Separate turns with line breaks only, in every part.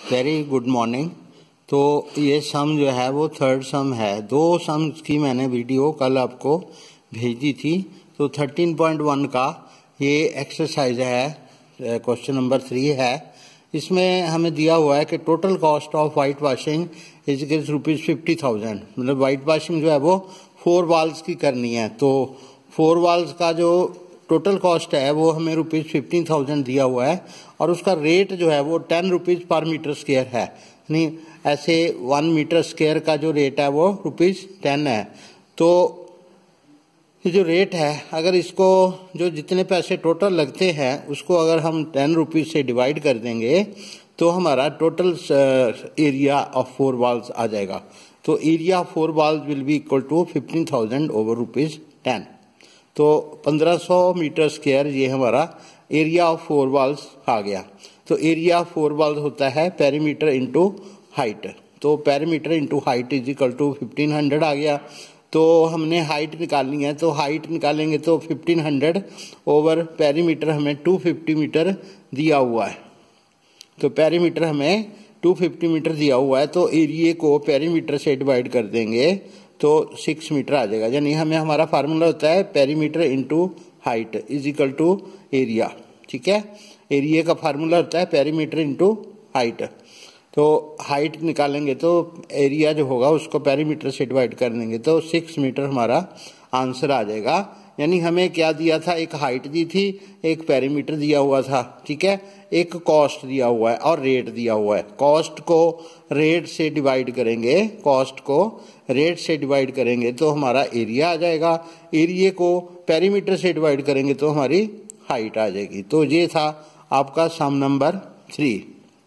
Very good morning. तो ये सम जो है वो थर्ड सम है। दो सम्स की मैंने वीडियो कल आपको भेजी थी। तो 13.1 का ये एक्सरसाइज है, क्वेश्चन नंबर 3 है। इसमें हमें दिया हुआ है कि total cost of white washing is ₹50,000। मतलब वाइट वॉशिंग जो है वो 4 वॉल्स की करनी है। तो 4 वॉल्स का जो टोटल कॉस्ट है वो हमें ₹15,000 दिया हुआ है और उसका रेट जो है वो ₹10 पर मीटर स्क्वायर है। यानी ऐसे 1 मीटर स्क्वायर का जो रेट है वो ₹10 है। तो ये जो रेट है, अगर इसको जो जितने पैसे टोटल लगते हैं उसको अगर हम ₹10 से डिवाइड कर देंगे तो हमारा टोटल एरिया ऑफ 4 वॉल्स आ जाएगा। तो area of 4 walls will be equal to 15,000 over ₹10। तो 1500 मीटर स्क्वायर ये हमारा एरिया ऑफ 4 वॉल्स आ गया। तो एरिया ऑफ 4 वॉल्स होता है पेरीमीटर इंटू हाइट। तो perimeter into height is equal to 1500 आ गया। तो हमने हाइट निकालनी है, तो हाइट निकालेंगे तो 1500 ओवर पेरीमीटर हमें 250 मीटर दिया हुआ है। तो पेरीमीटर हमें 250 मीटर दिया हुआ है, तो एरिया को पेरीमीटर से डिवाइड कर देंगे तो 6 मीटर आ जाएगा। यानी हमें हमारा फार्मूला होता है perimeter into height is equal to area. ठीक है, एरिया का फार्मूला होता है पेरीमीटर इंटू हाइट। तो हाइट निकालेंगे तो एरिया जो होगा उसको पेरीमीटर से डिवाइड कर देंगे तो 6 मीटर हमारा आंसर आ जाएगा। यानी हमें क्या दिया था, एक हाइट दी थी, एक पेरीमीटर दिया हुआ था। ठीक है, एक कॉस्ट दिया हुआ है और रेट दिया हुआ है। कॉस्ट को रेट से डिवाइड करेंगे, कॉस्ट को रेट से डिवाइड करेंगे तो हमारा एरिया आ जाएगा। एरिया को पेरीमीटर से डिवाइड करेंगे तो हमारी हाइट आ जाएगी। तो ये था आपका सम नंबर 3।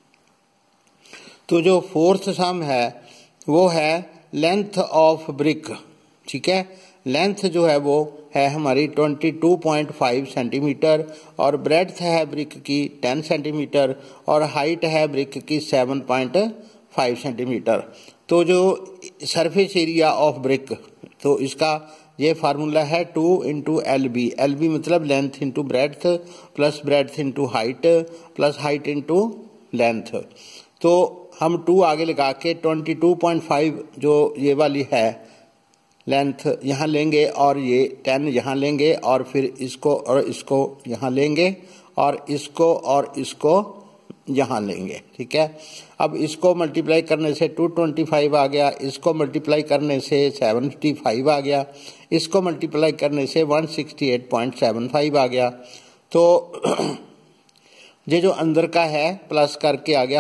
तो जो फोर्थ सम है वो है लेंथ ऑफ ब्रिक। ठीक है, लेंथ जो है वो है हमारी 22.5 सेंटीमीटर और ब्रेड्थ है ब्रिक की 10 सेंटीमीटर और हाइट है ब्रिक की 7.5 सेंटीमीटर। तो जो सरफेस एरिया ऑफ ब्रिक, तो इसका ये फार्मूला है 2 इंटू LB। LB मतलब length into breadth plus breadth into height plus height into length. तो हम 2 आगे लगा के 22.5 जो ये वाली है लेंथ यहाँ लेंगे और ये 10 यहाँ लेंगे और फिर इसको और इसको यहाँ लेंगे और इसको यहाँ लेंगे। ठीक है, अब इसको मल्टीप्लाई करने से 225 आ गया, इसको मल्टीप्लाई करने से 75 आ गया, इसको मल्टीप्लाई करने से 168.75 आ गया। तो ये जो अंदर का है प्लस करके आ गया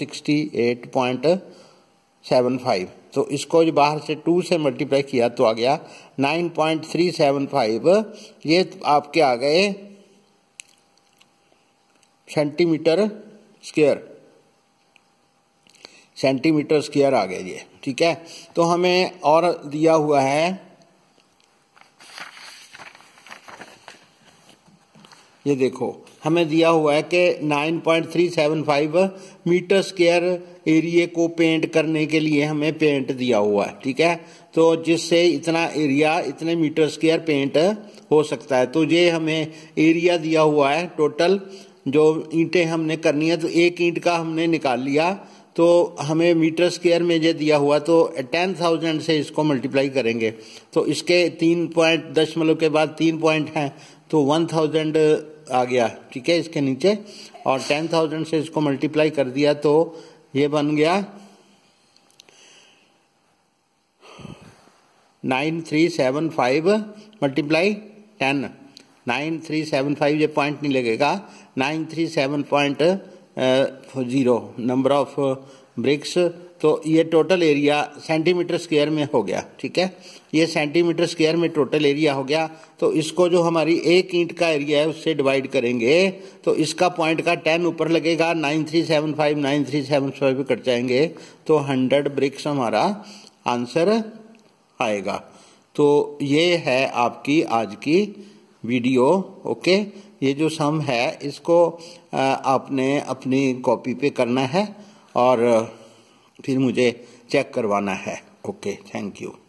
468.75। तो इसको जो बाहर से 2 से मल्टीप्लाई किया तो आ गया 9.375। ये आपके आ गए सेंटीमीटर स्क्वायर, सेंटीमीटर स्क्वायर आ गए ये। ठीक है, तो हमें और दिया हुआ है, ये देखो हमें दिया हुआ है कि 9.375 मीटर स्क्वायर एरिया को पेंट करने के लिए हमें पेंट दिया हुआ है। ठीक है, तो जिससे इतना एरिया इतने मीटर स्क्वायर पेंट हो सकता है। तो ये हमें एरिया दिया हुआ है टोटल। जो ईंटें हमने करनी है तो एक ईंट का हमने निकाल लिया, तो हमें मीटर स्क्वायर में ये दिया हुआ, तो 10,000 से इसको मल्टीप्लाई करेंगे तो इसके 3 पॉइंट दशमलव के बाद 3 पॉइंट हैं तो 1000 आ गया। ठीक है, इसके नीचे और 10,000 से इसको मल्टीप्लाई कर दिया तो ये बन गया 9375 मल्टीप्लाई 10। 9375 ये पॉइंट नहीं लगेगा, 937.0 नंबर ऑफ ब्रिक्स। तो ये टोटल एरिया सेंटीमीटर स्क्वायर में हो गया। ठीक है, ये सेंटीमीटर स्क्वायर में टोटल एरिया हो गया। तो इसको जो हमारी एक ईंट का एरिया है उससे डिवाइड करेंगे तो इसका पॉइंट का 10 ऊपर लगेगा, 9375 कट जाएंगे तो 100 ब्रिक्स हमारा आंसर आएगा। तो ये है आपकी आज की वीडियो। ओके, ये जो सम है इसको आपने अपनी कॉपी पे करना है और फिर मुझे चेक करवाना है। Okay, thank you.